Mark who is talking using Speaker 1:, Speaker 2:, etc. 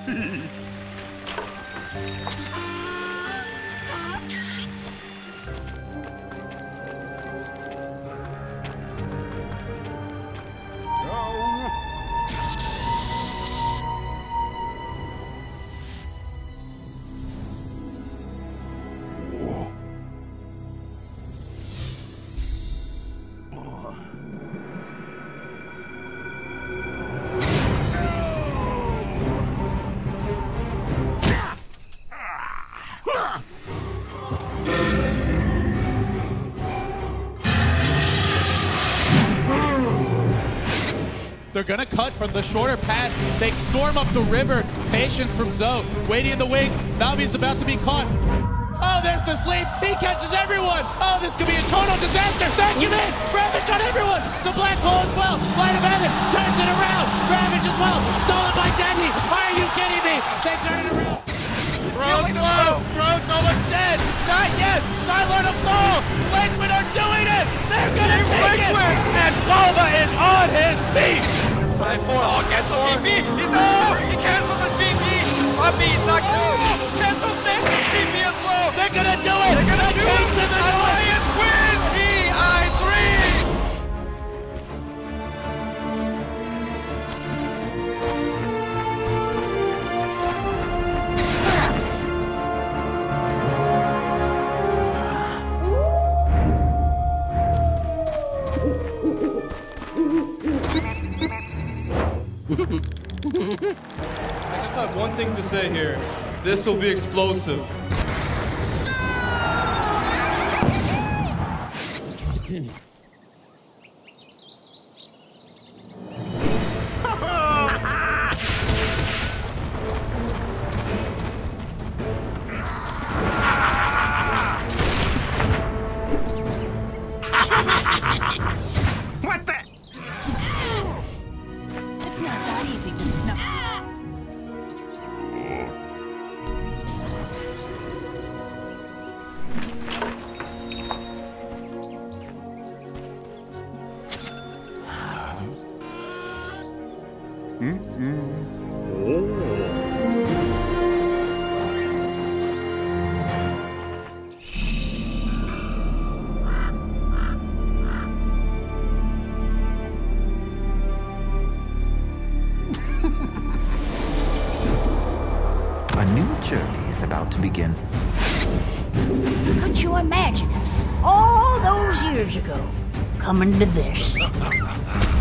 Speaker 1: They're gonna cut from the shorter path. They storm up the river. Patience from Zoe. Waiting in the wing. Navi's about to be caught. Oh, there's the sleep. He catches everyone. Oh, this could be a total disaster. Vacuum in. Ravage on everyone. The black hole as well. Light of heaven turns it around. Ravage as well. Stolen by Deadly. Are you kidding me? They turn it around.
Speaker 2: Throne's low. Throne's almost dead. Not yet. Cylon will fall. Liquid are doing it. They're gonna take it. And Volva is on his feet.
Speaker 3: Time for cancel TP. He's no. He canceled the TP. Puppy is not good. Cancel Denny's TP as well.
Speaker 2: They're gonna do it. They're gonna do it.
Speaker 3: Alliance wins. CI3.
Speaker 4: I just have one thing to say here. This will be explosive.
Speaker 3: What the?
Speaker 5: It's not that easy to snuff.
Speaker 6: A new journey is about to begin.
Speaker 7: Could you imagine it? All those years ago, coming to this?